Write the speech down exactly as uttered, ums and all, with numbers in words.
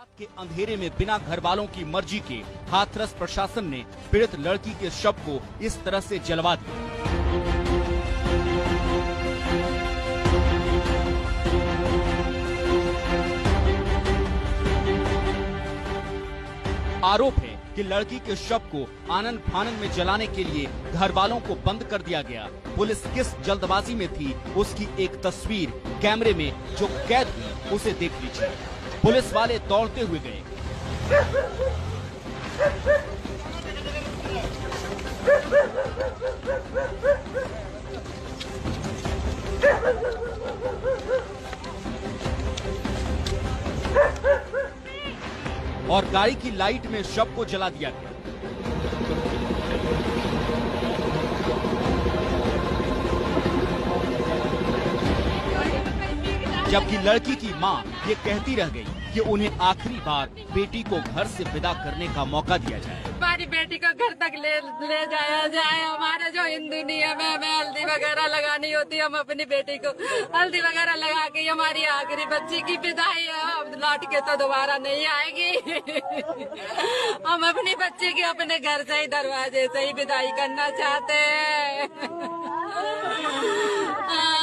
रात के अंधेरे में बिना घर वालों की मर्जी के हाथरस प्रशासन ने पीड़ित लड़की के शव को इस तरह से जलवा दिया। आरोप है कि लड़की के शव को आनन फानन में जलाने के लिए घर वालों को बंद कर दिया गया। पुलिस किस जल्दबाजी में थी उसकी एक तस्वीर कैमरे में जो कैद हुई उसे देख लीजिए। पुलिस वाले दौड़ते हुए गए, और गाड़ी की लाइट में शव को जला दिया गया। जबकि लड़की की मां ये कहती रह गई कि उन्हें आखिरी बार बेटी को घर से विदा करने का मौका दिया जाए। हमारी बेटी को घर तक ले ले जाया जाए। हमारा जो हिंदू नियम है, हमें हल्दी वगैरह लगानी होती है, हम अपनी बेटी को हल्दी वगैरह लगा के हमारी आखिरी बच्ची की विदाई है। अब लौट के तो दोबारा नहीं आएगी। हम अपनी बच्ची की अपने घर से ही दरवाजे से ही विदाई करना चाहते हैं।